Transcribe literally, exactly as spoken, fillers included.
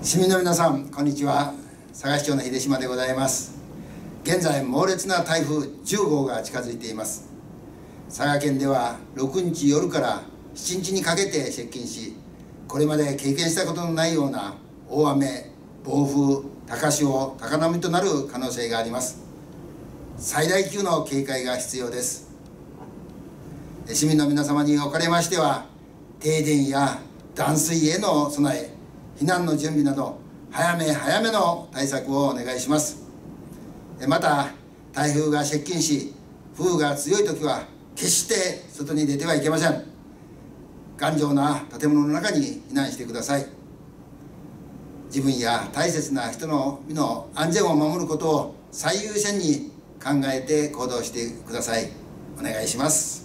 市民の皆さん、こんにちは。佐賀市長の秀島でございます。現在猛烈な台風じゅうごうが近づいています。佐賀県ではろくにち夜からしちにちにかけて接近し、これまで経験したことのないような大雨、暴風、高潮、高波となる可能性があります。最大級の警戒が必要です。市民の皆様におかれましては、停電や断水への備え、避難の準備など早め早めの対策をお願いします。また、台風が接近し風雨が強い時は決して外に出てはいけません。頑丈な建物の中に避難してください。自分や大切な人の身の安全を守ることを最優先に考えて行動してください。お願いします。